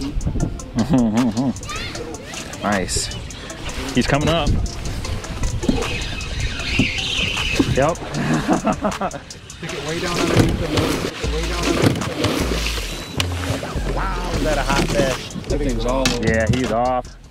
Nice. He's coming up. Yep. Stick it way down underneath the nose. Stick it way down underneath the nose. Wow, is that a hot fish? That thing's all over. Yeah, he's off.